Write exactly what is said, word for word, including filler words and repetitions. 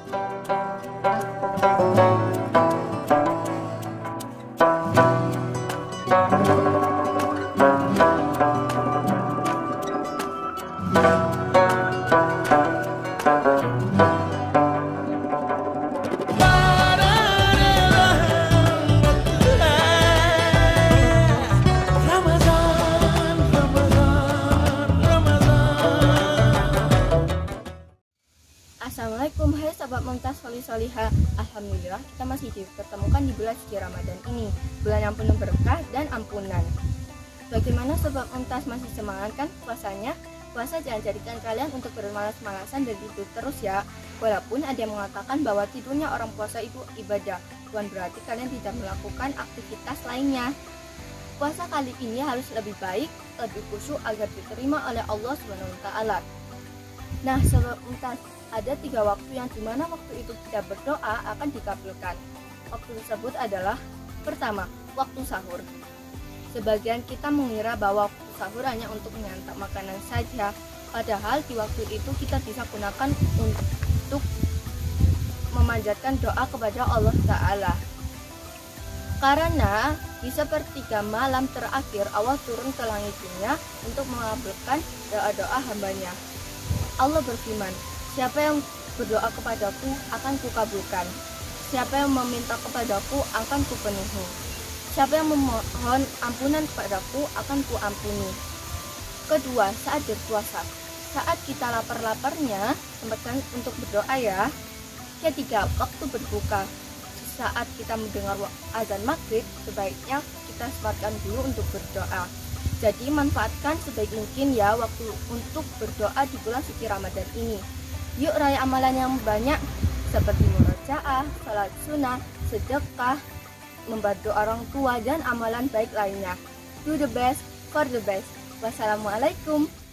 Assalamualaikum, hai sahabat Mumtaz Solih Solihah. Alhamdulillah kita masih dipertemukan di bulan suci Ramadan ini, bulan yang penuh berkah dan ampunan. Bagaimana sahabat Mumtaz, masih semangat kan puasanya? Puasa jangan jadikan kalian untuk bermalas-malasan dan tidur terus ya. Walaupun ada yang mengatakan bahwa tidurnya orang puasa itu ibadah, bukan berarti kalian tidak melakukan aktivitas lainnya. Puasa kali ini harus lebih baik, lebih khusyuk agar diterima oleh Allah subhanahu wa taala. Nah sahabat Mumtaz, ada tiga waktu yang dimana waktu itu kita berdoa akan dikabulkan. Waktu tersebut adalah: pertama, waktu sahur. Sebagian kita mengira bahwa waktu sahur hanya untuk menyantap makanan saja, padahal di waktu itu kita bisa gunakan untuk memanjatkan doa kepada Allah Ta'ala. Karena di sepertiga malam terakhir Allah turun ke langit dunia untuk mengabulkan doa-doa hambanya. Allah berfirman, siapa yang berdoa kepadaku akan kukabulkan. Siapa yang meminta kepadaku akan kupenuhi. Siapa yang memohon ampunan kepadaku akan kuampuni. Kedua, saat berpuasa. Saat kita lapar-laparnya, sempatkan untuk berdoa ya. Ketiga, waktu berbuka. Saat kita mendengar azan maghrib, sebaiknya kita sempatkan dulu untuk berdoa. Jadi manfaatkan sebaik mungkin ya waktu untuk berdoa di bulan suci Ramadan ini. Yuk raih amalan yang banyak seperti murojaah, salat sunnah, sedekah, membantu orang tua dan amalan baik lainnya. Do the best for the best. Wassalamualaikum.